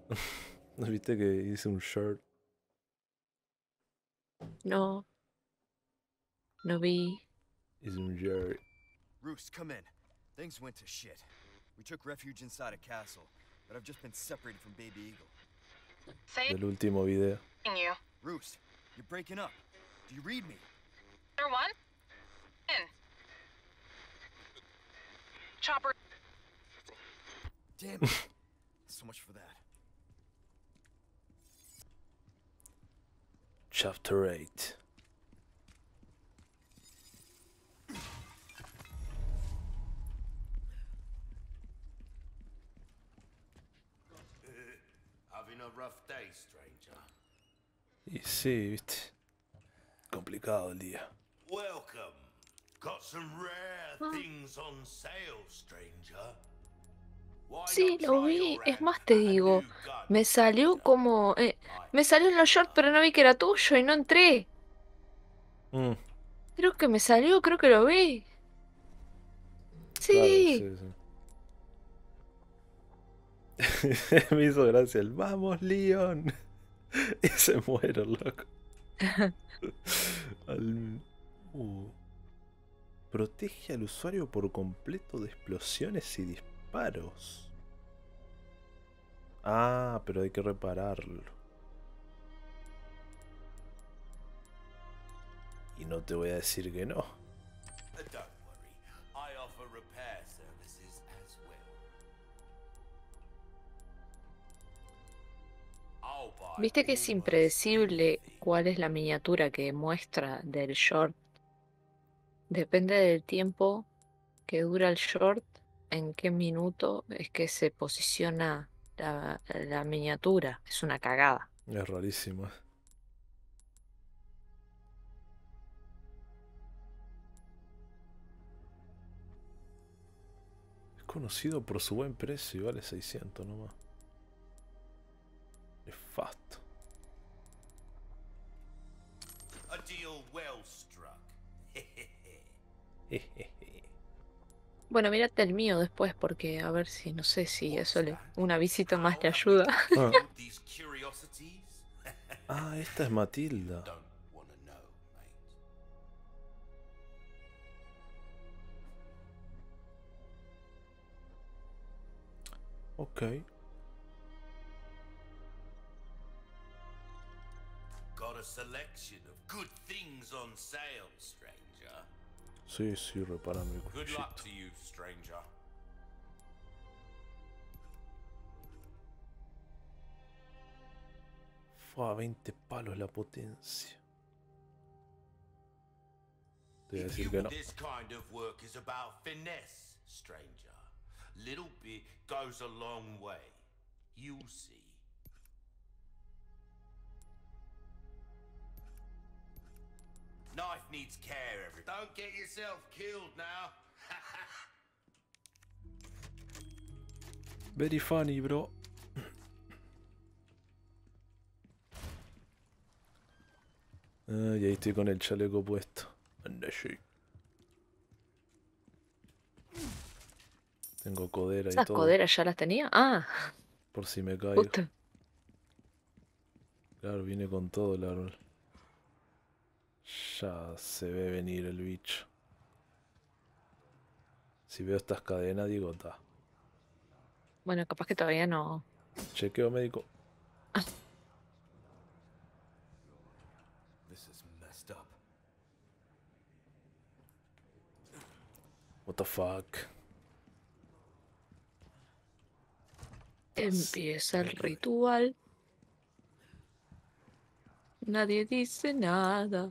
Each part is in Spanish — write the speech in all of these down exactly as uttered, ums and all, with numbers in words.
¿No viste que hice un shirt? No, no vi. Hice un shirt Roos, come in. Things went to shit. We took refuge inside a castle, but I've just been separated from Baby Eagle. Saying del último video. you. Roos, you're breaking up. Do you read me? Number one? In. Chopper. Damn it. So much for that. Chapter eight. Having a rough day, stranger. Y sí, viste. Complicado el día. Welcome. Got some rare Ah, things on sale, stranger. Why sí, not lo try vi. your Es hand más, te at a digo, new gun, me salió stranger? como... eh, I me salió en los shorts, pero no vi que era tuyo y no entré. Mm, Creo que me salió, creo que lo vi. claro, Sí. sí, sí. Me hizo gracia el vamos, Leon. Y se muere el loco. Al- uh. Protege al usuario por completo de explosiones y disparos. Ah, pero hay que repararlo. Y no te voy a decir que no. Uh, Don't worry. I offer repair services as well. I'll buy Viste que es almost impredecible anything. cuál es la miniatura que muestra del short. Depende del tiempo que dura el short, en qué minuto es que se posiciona la, la miniatura. Es una cagada. Es rarísimo. Es conocido por su buen precio y vale seiscientos nomás. Nefasto. A deal well struck. Jejeje. Bueno, mírate el mío después porque a ver si, no sé si What's eso le, that? una visita más How te have we ayuda. Ah, concealed these curiosities? ah, esta es Matilda. Don't wanna know, mate. Ok. Got a selection of good things on sale, stranger. Sí, sí, repárame el Good luck cuchillito. to you, stranger. Fue a veinte palos la potencia. Te voy a If decir you que no. this kind of work is about finesse, stranger. Little bit goes a long way. You'll see. Knife needs care every. Don't get yourself killed now. Very funny, bro. Ah, y ahí estoy con el chaleco puesto. Anda, sí. Tengo codera y ¿Esas todo. coderas ya las tenía? Ah, Por si me caigo. justo. Claro, viene con todo el árbol. Ya se ve venir el bicho. Si veo estas cadenas, digo, ta. Bueno, capaz que todavía no. Chequeo médico. This is messed up. What the fuck. Empieza el ritual. Nadie dice nada.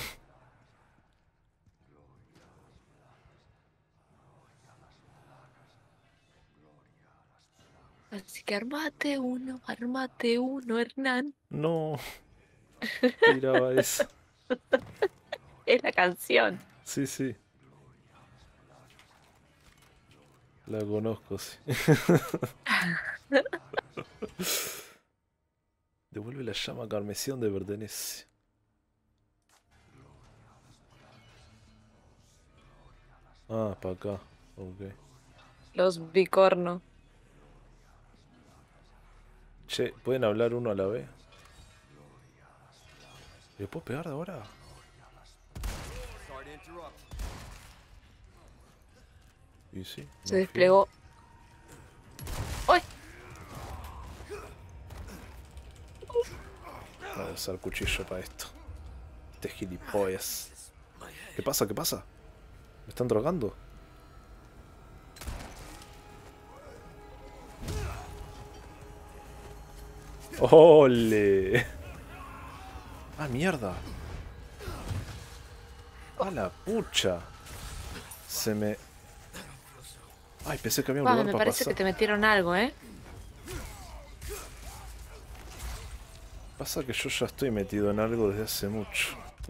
Así que armate uno, armate uno, Hernán. No, tiraba eso. Es la canción. Sí, sí. La conozco, sí. Devuelve la llama carmesí donde pertenece. Ah, para acá. Ok. Los bicorno. Che, ¿pueden hablar uno a la vez? ¿Le puedo pegar de ahora? Sorry to interrupt. Y sí. Se no desplegó. ¡Ay! fío. Voy a usar cuchillo para esto. Este gilipollas. ¿Qué pasa? ¿Qué pasa? ¿Me están drogando? ¡Ole! ¡Ah, mierda! ¡A la pucha! Se me... Ay, pensé que había un Ah, lugar me para parece pasar. que te metieron algo, ¿eh? Pasa que yo ya estoy metido en algo desde hace mucho.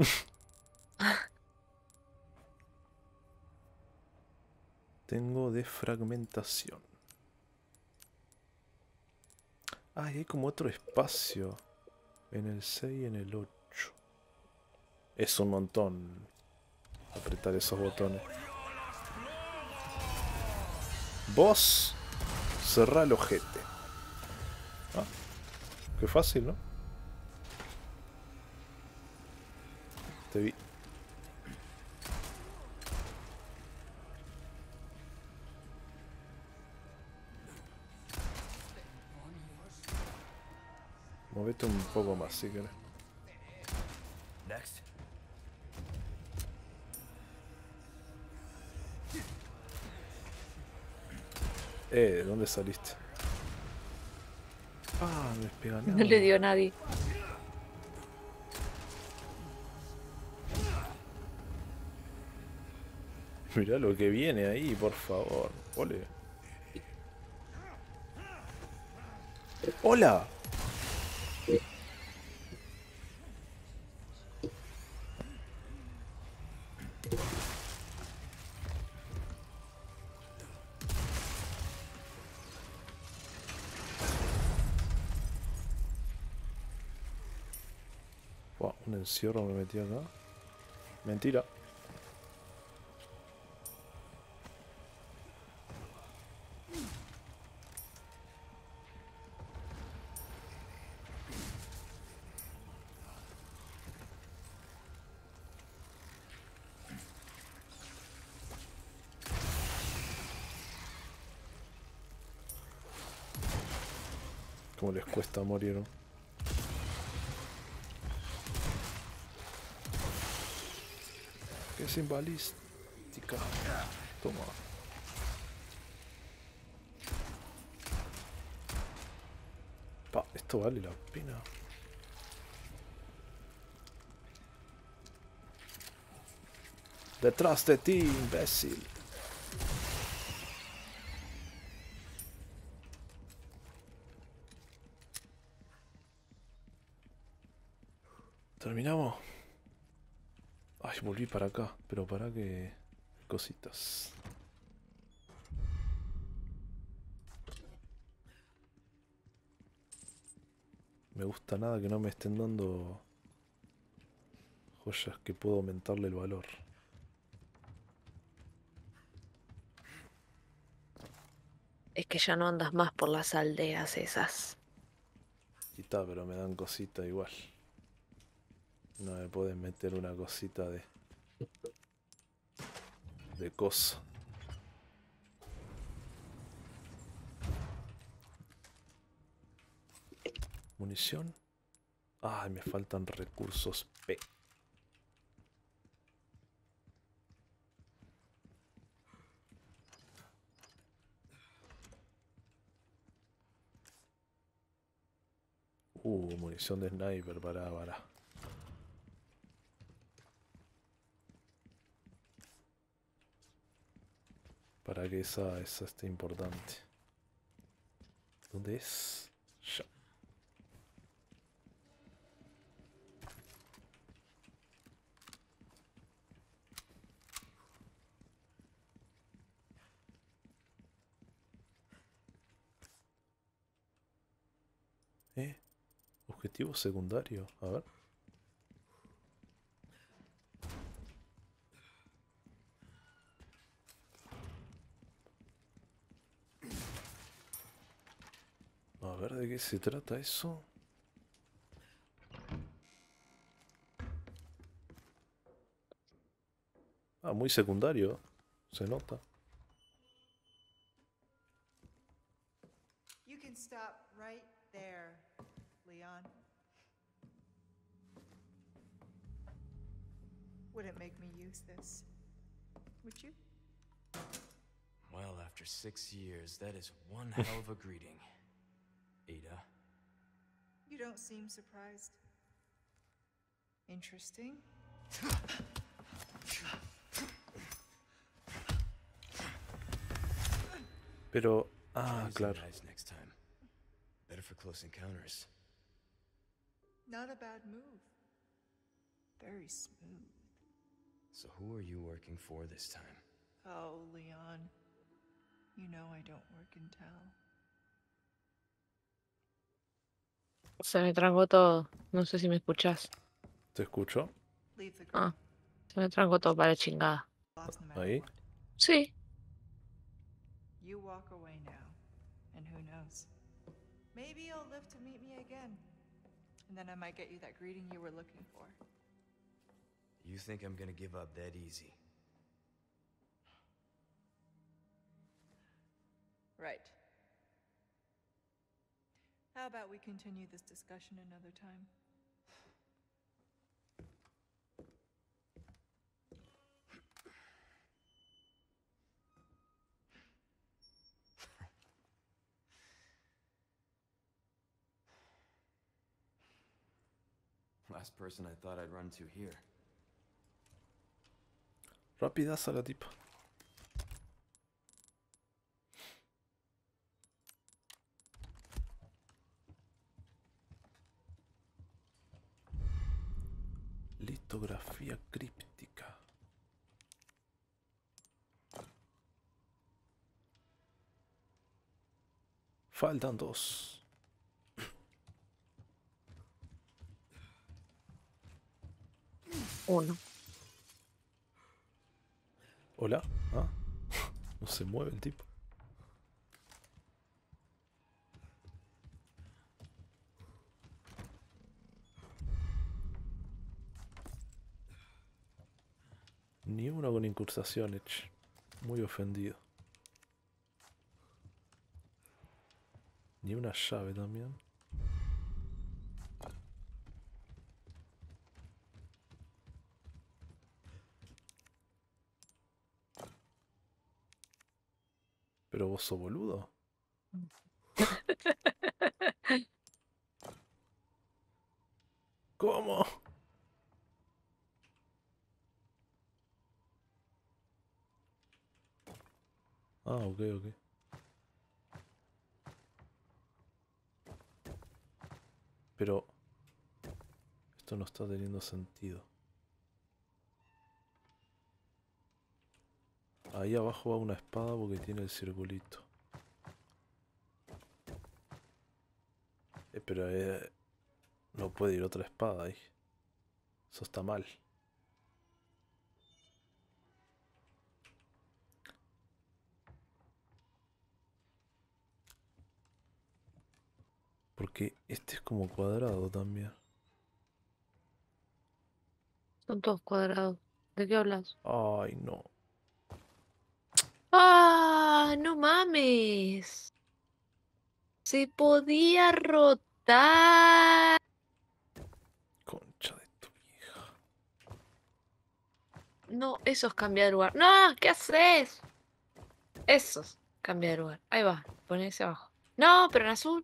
Tengo defragmentación. Ah, y hay como otro espacio. En el seis y en el ocho. Es un montón apretar esos botones. Vos cerrá el ojete. Ah, qué fácil, ¿no? Te vi. Movete un poco más si querés. Next. Eh, ¿de dónde saliste? Ah, me pega nada. No le dio a nadie. Mirá lo que viene ahí, por favor. Ole. ¡Hola! Buah, un encierro me metí acá. Mentira. Cómo les cuesta morir, ¿no? Que sin balística. Toma. Pa, esto vale la pena. Detrás de ti, imbécil. ¿Terminamos? Ay, volví para acá, pero para que... cositas. Me gusta nada que no me estén dando joyas que puedo aumentarle el valor. Es que ya no andas más por las aldeas esas. Y está, pero me dan cosita igual. No me pueden meter una cosita de... de cosa. Munición. Ay, me faltan recursos P. Uh, munición de sniper, para, para. Para que esa, esa esté importante. ¿Dónde es? Ya. ¿Eh? Objetivo secundario. A ver. A ver de qué se trata eso? Ah, muy secundario. Se nota. You can stop right there, Leon. Wouldn't make me use this, would you? Well, after six years, that is one hell of a greeting, Ada. You don't seem surprised. Interesting. Pero... Ah, Use the claro. knives next time. Better for close encounters. Not a bad move. Very smooth. So who are you working for this time? Oh, Leon. You know I don't work in town. Se me trancó todo. No sé si me escuchás. ¿Te escucho? Leave the Ah, girl. se me trancó todo para chingada. Lost no matter Ahí. what. Sí. You walk away now, and who knows? Maybe you'll live to meet me again. And then I might get you that greeting you were looking for. You think I'm gonna give up that easy? Right. How about we continue this discussion another time? Last person I thought I'd run to here. Rapidaza la tipa. Litografía críptica. Faltan dos. Uno. Hola. Ah. No se mueve el tipo. Ni uno con incrustaciones. Muy ofendido. Ni una llave también. Pero vos sos boludo. ¿Cómo? Ah, ok, ok. Pero esto no está teniendo sentido. Ahí abajo va una espada porque tiene el circulito. Eh, pero eh, no puede ir otra espada ahí. Eso está mal. Porque este es como cuadrado también. Son todos cuadrados. ¿De qué hablas? Ay, no. ¡Ah! ¡No mames! Se podía rotar. Concha de tu vieja. No, eso es cambiar de lugar. ¡No! ¿Qué haces? Eso es cambiar de lugar. Ahí va, ponese abajo. No, pero en azul.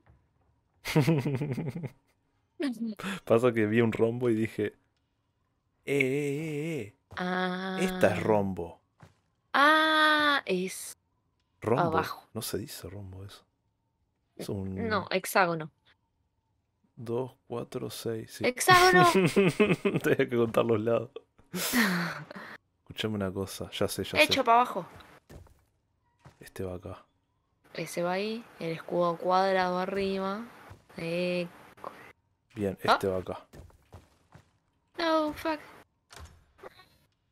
Pasa que vi un rombo y dije... Eh, eh, eh, eh. Ah. Esta es rombo. Ah, es Rombo. abajo. No se dice rombo eso. Es un... No, hexágono. dos, cuatro, seis. Sí. ¡Hexágono! Tenía que contar los lados. Escuchame una cosa. Ya sé, ya Hecho sé. para abajo. Este va acá. Ese va ahí. El escudo cuadrado arriba. Eh, Bien, Ah. este va acá. No, fuck.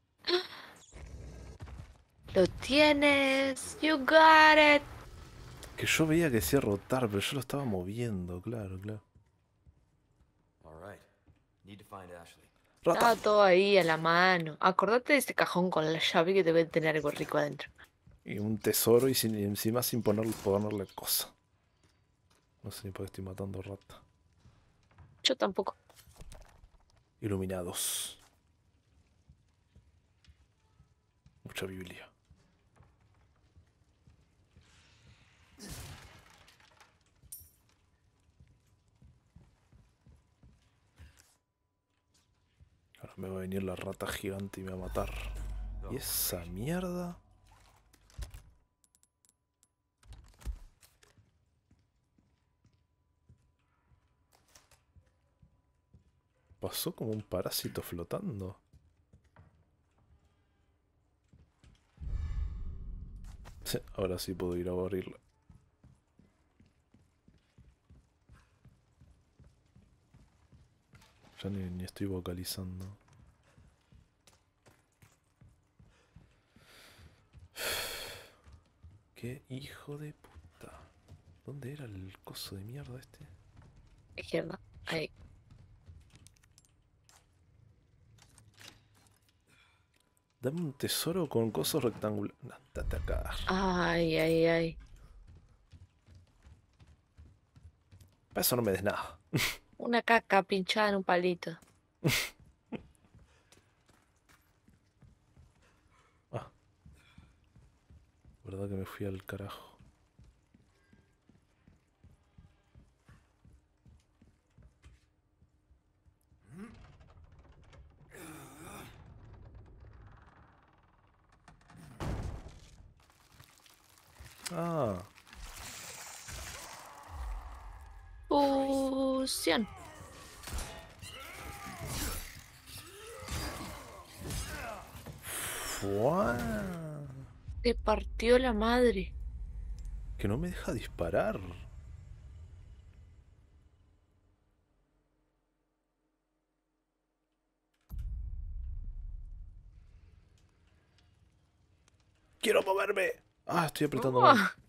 Lo tienes. You got it. que yo veía que decía rotar, pero yo lo estaba moviendo, claro, claro. All right. Need to find Ashley. Estaba ¡Rata! todo ahí a la mano. Acordate de ese cajón con la llave que debe tener algo rico adentro. Y un tesoro y, sin, y encima sin ponerle, ponerle cosa. No sé ni por qué estoy matando rata. Yo tampoco. Iluminados. Mucha Biblia. Ahora me va a venir la rata gigante y me va a matar. ¿Y esa mierda? Pasó como un parásito flotando. Sí, ahora sí puedo ir a abrirla. Ya ni, ni estoy vocalizando. Qué hijo de puta. ¿Dónde era el coso de mierda este? Izquierda. Ahí. Dame un tesoro con cosos rectangulares. Andate a cagar. Ay, ay, ay. Para eso no me des nada. Una caca pinchada en un palito. Ah. Verdad que me fui al carajo. Ah. Fusión. Fuá. Te partió la madre. Que no me deja disparar. ¡Quiero moverme! Ah, estoy apretando mal. Oh,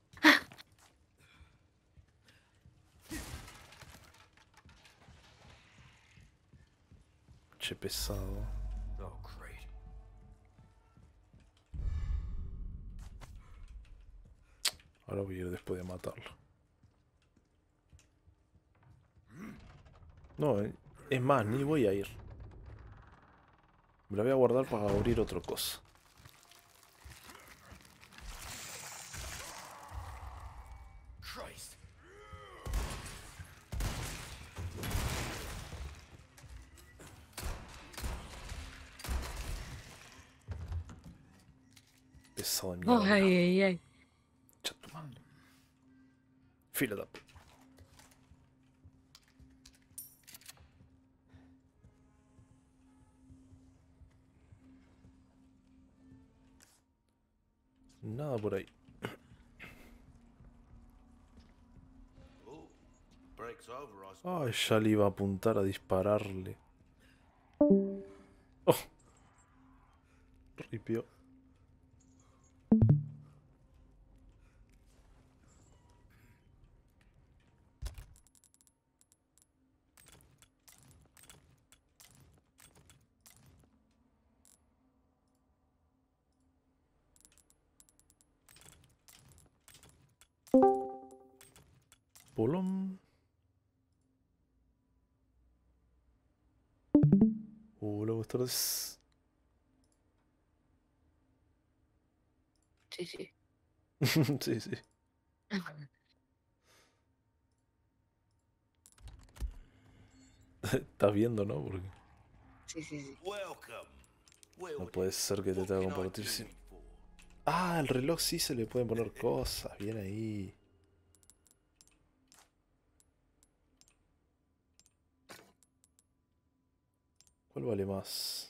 Che pesado. Oh, great. Ahora voy a ir después de matarlo. No, eh, es más, ni voy a ir. Me la voy a guardar para abrir otra cosa. Christ. Pesado de mierda. ay, ay, ay. Echa tu madre. Fila da. Nada por ahí. Oh, break's over, I Ay, suppose. ya le iba a apuntar a dispararle. Oh. Ripió. Polón. Hola, buenas tardes. Sí, sí. Sí, sí. Estás viendo, ¿no? Porque Sí, sí, sí. Welcome. Well, no puede ser que te what tenga que can I compartir do sin... you for? Ah, el reloj sí se le pueden poner cosas. Bien ahí. ¿Cuál vale más?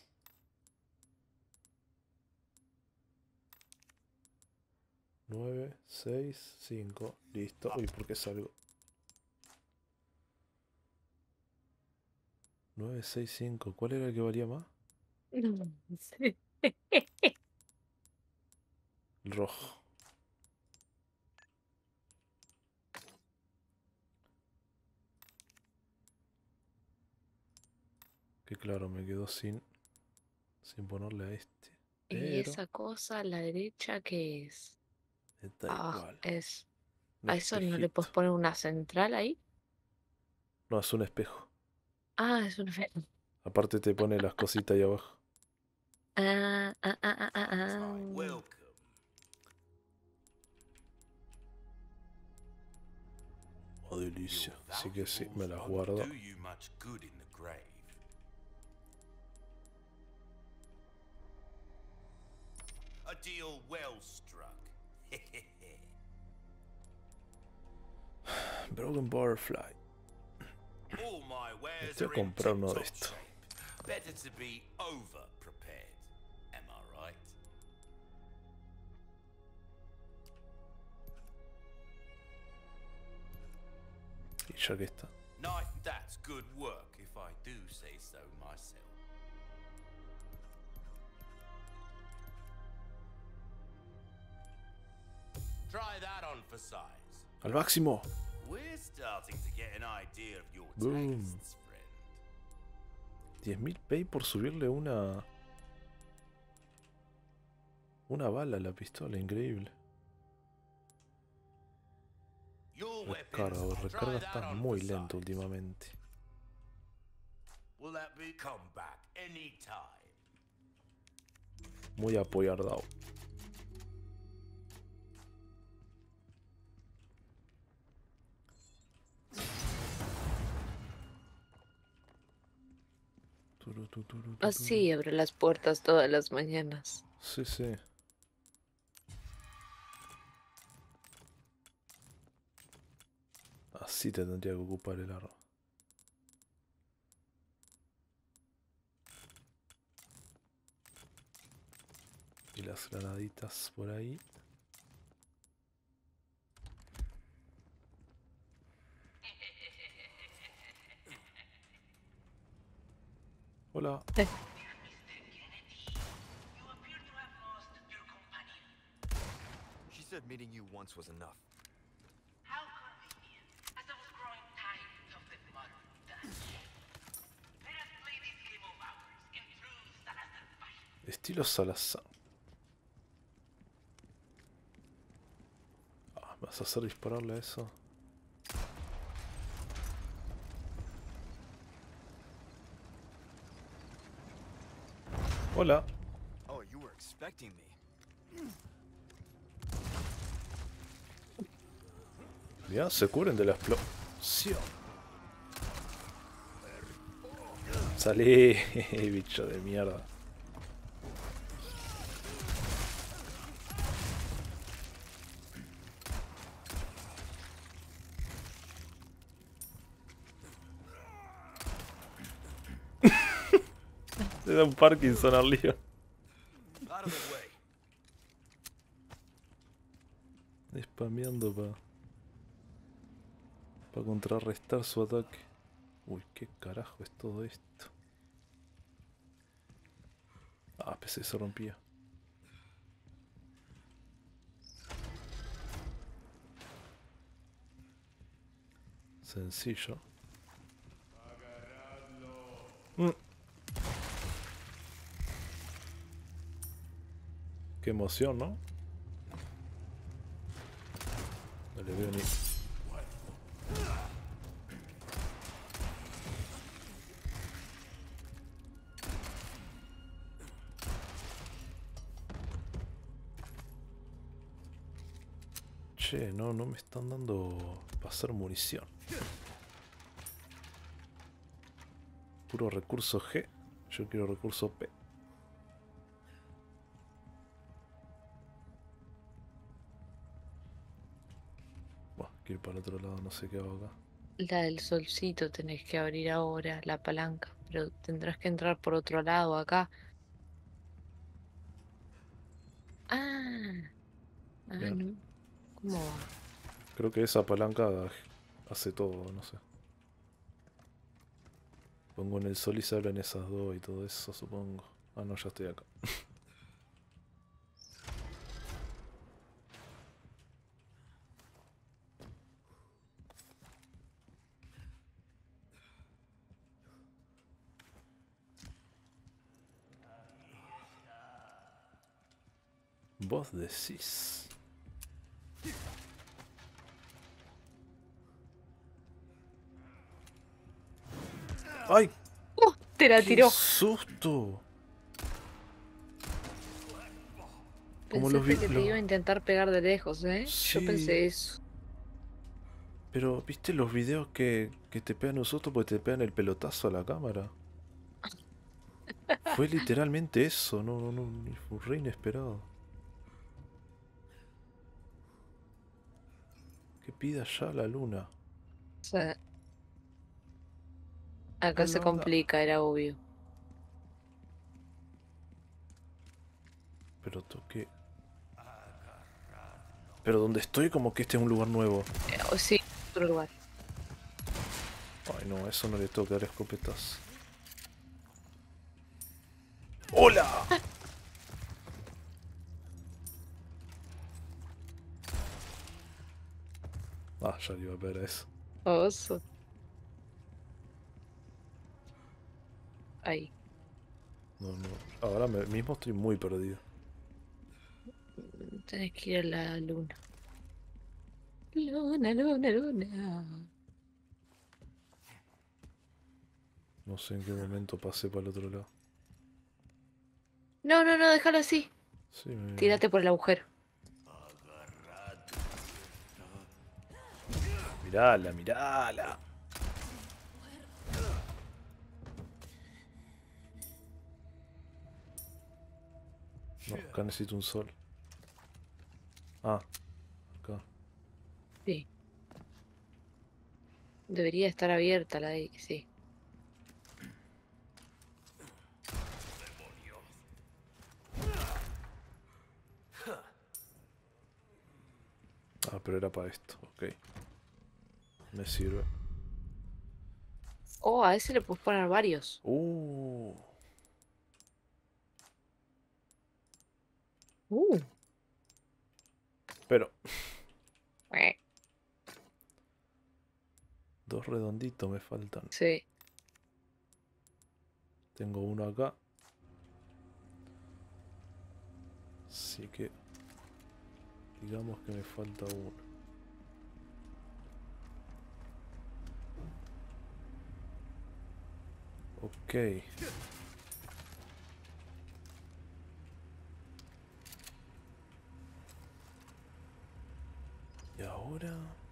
nueve, seis, cinco. Listo. Uy, ¿por qué salgo? nueve, seis, cinco. ¿Cuál era el que valía más? Sí. El rojo. Que claro, me quedo sin, sin ponerle a este. ¿Y Pero esa cosa a la derecha qué es? está Abajo, igual. es. Un ¿A eso no le puedes espejito. poner una central ahí? No, es un espejo. Ah, es un... Aparte te pone las cositas ahí abajo. Ah, ah, ah, ah, ah, Right, ah. welcome. Oh, delicia. Your Así que sí, me las valuables guardo. won't do you much good in the grave. A deal well struck. Broken Butterfly. All my wares Estoy a are in comprar uno de tip-top estos. shape. Better to be over prepared. Am I right? Y ya que está. Knight, that's good work if I do say so myself. Try that on for size. ¡Al máximo! We're starting to get an idea of your Boom. tastes, friend. diez mil pay por subirle una... Una bala a la pistola, increíble. Your weapons, Recarga, I'll recarga try that está on muy for lento size. últimamente. Will that be come back anytime? Muy apoyardado. Turu, tu, turu, tu, turu. Así abre las puertas todas las mañanas. Sí, sí. Así te tendría que ocupar el arma. Y las granaditas por ahí. Hola. She said meeting you once was enough. How convenient, as I was growing tired of the modern Dutch. Let us play this game of ours in true Salazar fashion. Estilo Salazar. Ah, ¿me vas a hacer dispararle a eso? Hola. Oh, you were expecting me. Ya, se cubren de la explosión. Salí, bicho de mierda. Se da un Parkinson al lío. Out of the way. Spameando para para contrarrestar su ataque. Uy, qué carajo es todo esto. Ah, P C se rompía. Sencillo. Mm. Qué emoción, ¿no? No le veo ni... Che, no, no me están dando pasar munición. Puro recurso G. Yo quiero recurso P. Bueno, quiero ir para el otro lado, no sé qué hago acá. La del solcito tenés que abrir ahora, la palanca. Pero tendrás que entrar por otro lado acá. Ah, ah, Bien. no. ¿Cómo va? Creo que esa palanca hace todo, no sé. Pongo en el sol y se abren esas dos y todo eso, supongo. Ah, no, ya estoy acá. Vos decís. ¡Ay! Te la ¡Qué tiró. susto! Como los Pensaste vi- que te los- iba a intentar pegar de lejos, ¿eh? Yo Sí. pensé eso. Pero, ¿viste los videos que, que te pegan un susto porque te pegan el pelotazo a la cámara? Fue literalmente eso, no, no, no, ni- fue re inesperado. Que pida ya la luna. O sea, acá se Hola, hola. complica, era obvio. Pero toqué. Pero donde estoy como que este es un lugar nuevo. Eh, o sí, otro lugar. Ay no, eso no le tengo que dar escopetas. ¡Hola! Ah, ya le iba a ver a eso. Oso. Ahí. No, no. Ahora me- mismo estoy muy perdido. Tenés que ir a la luna. Luna, luna, luna. No sé en qué momento pasé para el otro lado. No, no, no, déjalo así. Sí, me... Tírate por el agujero. Mirala, mirala. No, acá necesito un sol. Ah, acá. Sí. Debería estar abierta la de... Sí. Ah, pero era para esto, ok. Me sirve. Oh, a ese le puedes poner varios. Uh, Uh. pero Eh, dos redonditos me faltan. Sí. Tengo uno acá. Así que digamos que me falta uno. Ok. Y ahora...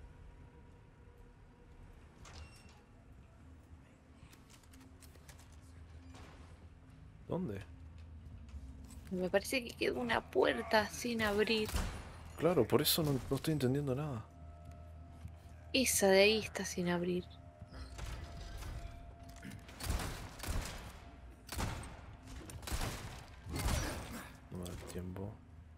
¿Dónde? Me parece que quedó una puerta sin abrir. Claro, por eso no, no estoy entendiendo nada. Esa de ahí está sin abrir. No me da el tiempo.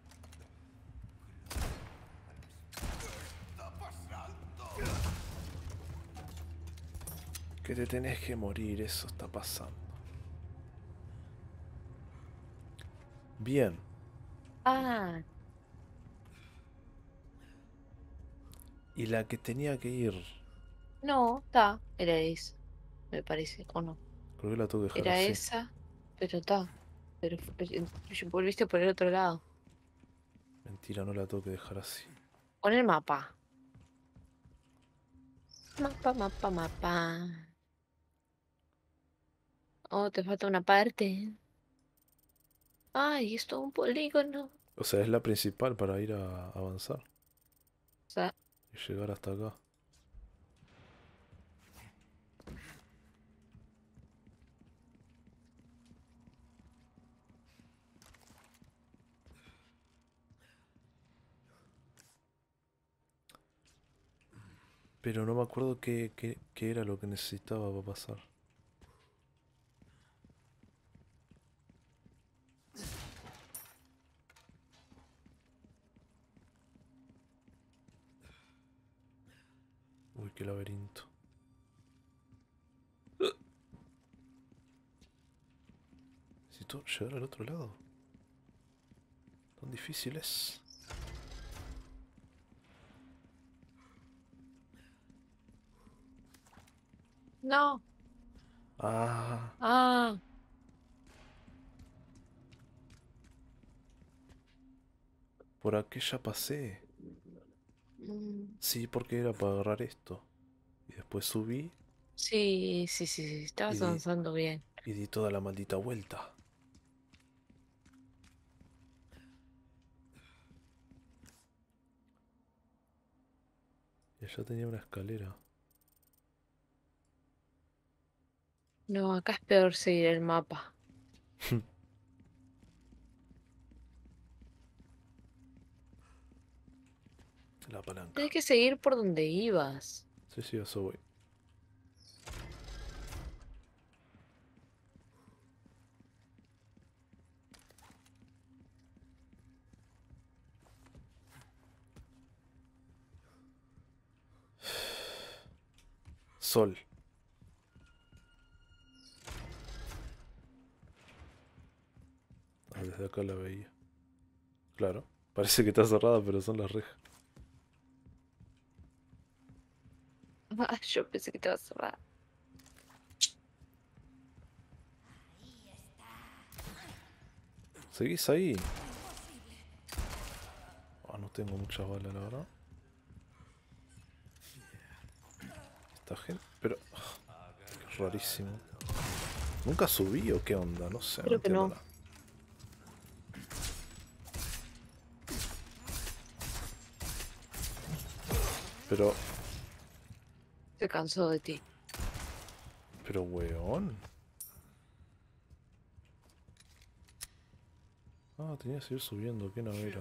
Que te tenés que morir, eso está pasando. Bien. Ah, Y la que tenía que ir, no, está. Era esa, me parece. O no. creo que la tengo que dejar Era así. esa, pero está. Pero fu- pero volviste por el otro lado. Mentira, no la tengo que dejar así. Pon el mapa. Mapa, mapa, mapa. Oh, te falta una parte. Ay, es todo un polígono. O sea, es la principal para ir a avanzar O sea, y llegar hasta acá. Pero no me acuerdo qué, qué, qué era lo que necesitaba para pasar. Uy, qué laberinto. Necesito llegar al otro lado. Tan difícil es. no. Ah, Ah, por aquella pasé. Mm, Sí, porque era para agarrar esto. Y después subí Sí, sí, sí, sí, y estabas di, avanzando bien. y di toda la maldita vuelta. Y allá tenía una escalera. No, acá es peor seguir el mapa. La palanca. Tienes que seguir por donde ibas. Sí, sí, a eso voy. Sol. Ah, desde acá la veía. Claro. Parece que está cerrada, pero son las rejas. Ah, yo pensé que te ibas a cerrar. ¿Seguís ahí? Ah, no tengo muchas balas, la verdad. Esta gente... Pero... ah, qué rarísimo. ¿Nunca subí o qué onda? No sé, no Creo que entiendo no. nada. Pero... Se cansó de ti. Pero, weón. Ah, tenía que seguir subiendo, qué navera.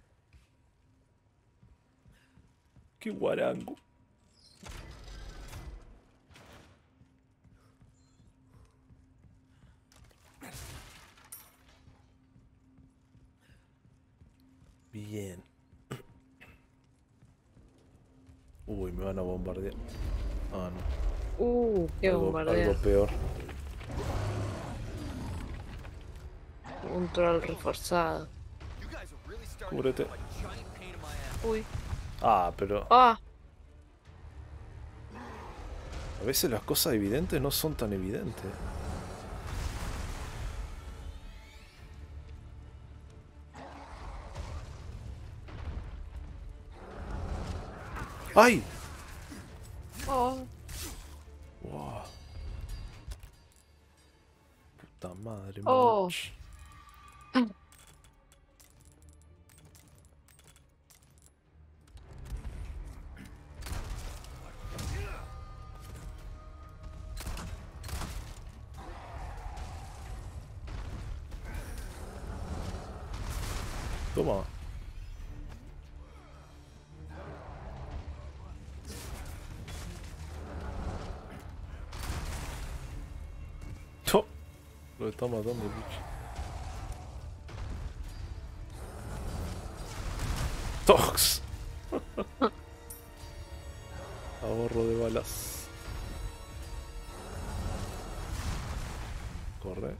Qué guarango. Bien. Uy, me van a bombardear. Ah, no. Uh, qué Algo, bombardeo. algo peor. Un troll reforzado. You guys are really starting to Cúbrete. become a giant pain in my ass. Uy. Ah, pero Ah, a veces las cosas evidentes no son tan evidentes. ¡Ay! oh. Wow. Puta madre, Oh. March. Toma. No. Lo está matando, bicho. Tox. Ahorro de balas. Corre.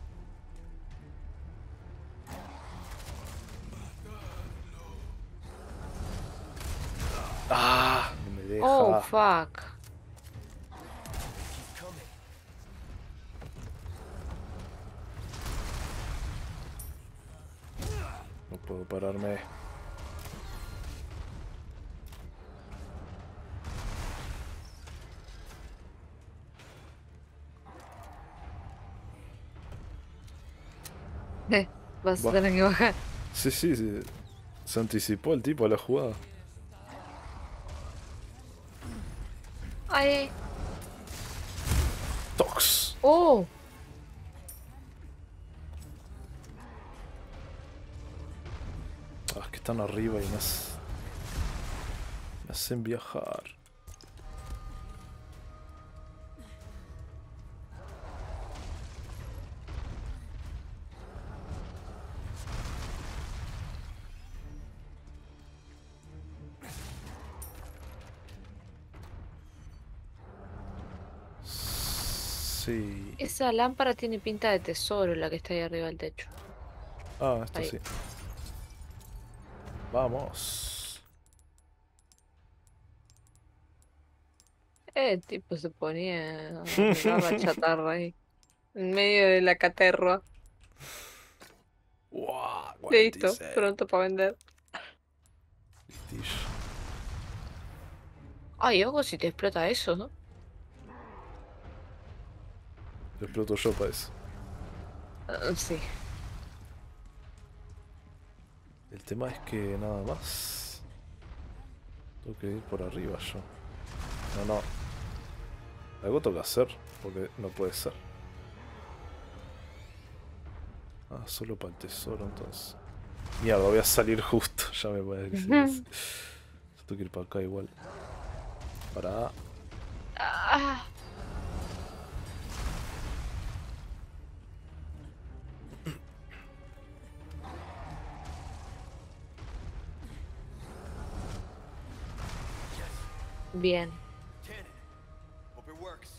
Ah, no me deja. Oh, fuck. Keep coming. No puedo pararme. Eh, vas a Va. tener que bajar. Sí, sí, sí. Se anticipó el tipo a la jugada. Ay, Tox. oh. Ah, es que están arriba y me, hace- me hacen viajar. Sí. Esa lámpara tiene pinta de tesoro, la que está ahí arriba del techo. Ah, esto Ahí. sí. Vamos. Eh, el tipo se ponía a mirar la chatarra ahí. En medio de la caterva. Wow, Listo, cuarenta y seis. pronto para vender. Listillo. Ay, ojo si te explota eso, ¿no? Lo exploto yo para eso. Ah, sí. El tema es que nada más. Tengo que ir por arriba yo. No, no. Algo tengo que hacer, porque no puede ser. Ah, solo para el tesoro entonces. Mierda, voy a salir justo. Ya me parece. Yo tengo que ir para acá igual. Para. Ah, bien. Cannon. Hope it works.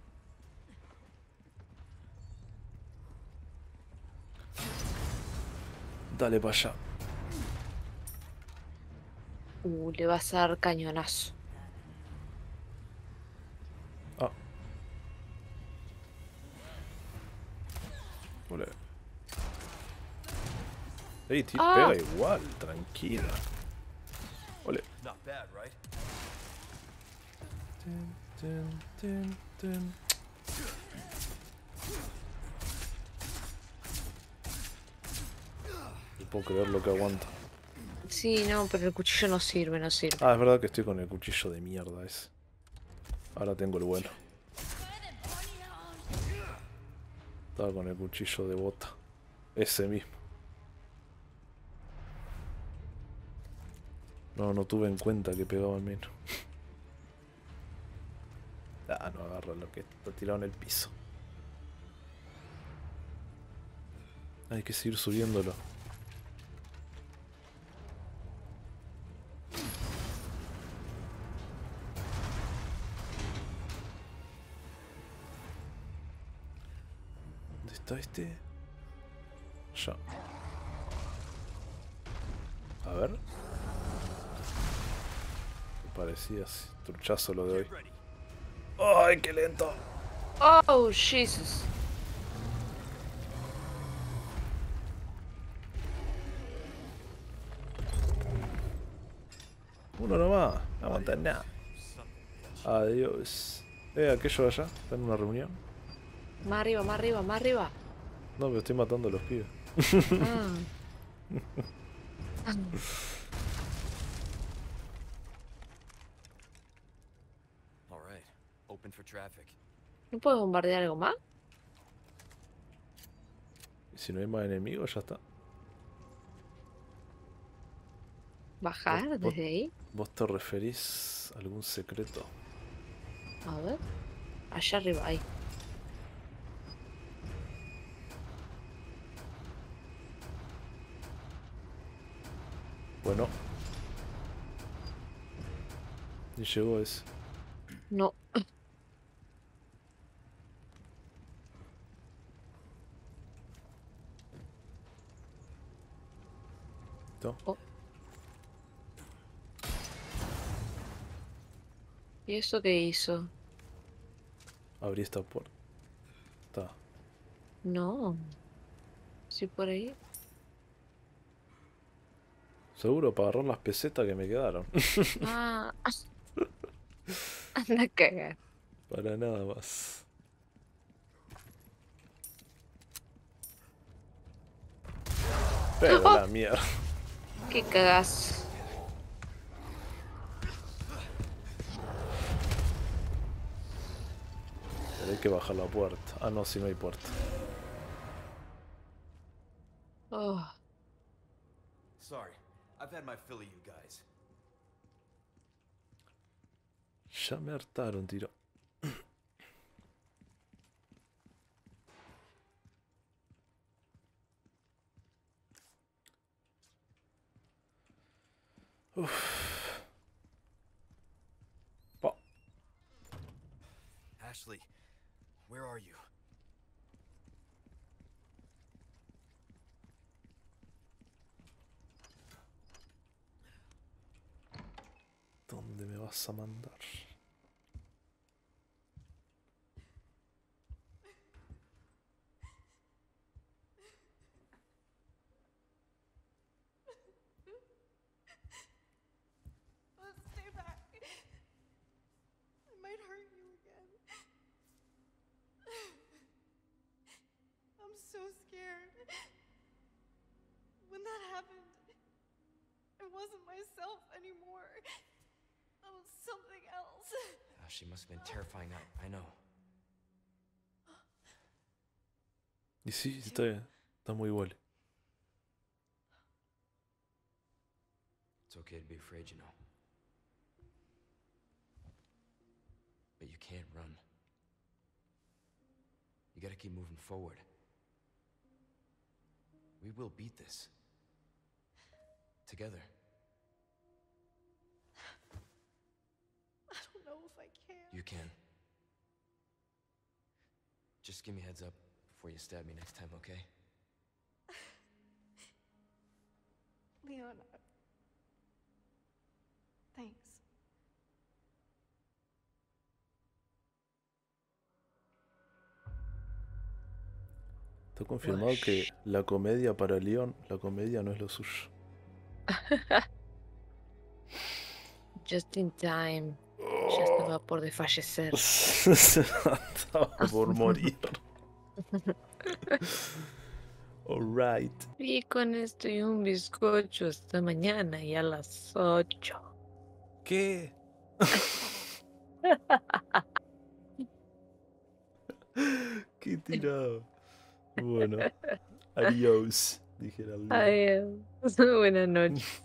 Dale para allá. Uh, le vas a dar cañonazo. Ah. Ole. Ey, tío, Ah. pega igual, tranquila. Ole. Not bad, right? Tin, tin, tin, tin. No puedo creer lo que aguanta. Sí, no, pero el cuchillo no sirve, no sirve. Ah, es verdad que estoy con el cuchillo de mierda ese. Ahora tengo el bueno. Estaba con el cuchillo de bota. Ese mismo. No, no tuve en cuenta que pegaba menos. Ah, no agarra lo que está tirado en el piso. Hay que seguir subiéndolo. ¿Dónde está este? Ya. A ver. Me parecía así. Truchazo lo de hoy. Get ready. ¡Ay, qué lento! Oh, Jesus. Uno nomás. No aguanta nada. Adiós. Eh, aquello de allá. ¿Está en una reunión? Más arriba, más arriba, más arriba. No, pero estoy matando a los pibes. Ah. All right. Open for traffic. ¿No puedes bombardear algo más? Y si no hay más enemigos, ya está. ¿Bajar Vos- vos- desde ahí? ¿Vos te referís a algún secreto? A ver. Allá arriba, ahí. Bueno. Y llegó ese. No. ¿No? Oh. ¿Y eso qué hizo? Abrí esta puerta. Está. No. Sí, por ahí. Seguro para agarrar las pesetas que me quedaron. Ah. Anda a cagar. Para nada más. Pero la mierda. Qué cagazo. Pero hay que bajar la puerta. Ah, no, si no hay puerta. Oh. Sorry. I've had my fill of you guys. Ya me hartaron, tiro. Uf. Pa. Ashley, where are you? ¿Dónde me vas a mandar? scared. When that happened, I wasn't myself anymore. I was something else. Ah, she must have been terrifying. I, I know. Y sí, está, está muy igual. It's okay to be afraid, you know. But you can't run. You gotta keep moving forward. We will beat this. Together. I don't know if I can. You can. Just give me a heads up before you stab me next time, okay? Leon, thanks. Está confirmado que la comedia para Leon, la comedia no es lo suyo. Just in time. Ya estaba por desfallecer. Estaba por morir. Alright. Y con esto y un bizcocho hasta mañana y a las ocho. ¿Qué? Qué tirado. Bueno, adiós, dijera Leon. Adiós. Buenas noches.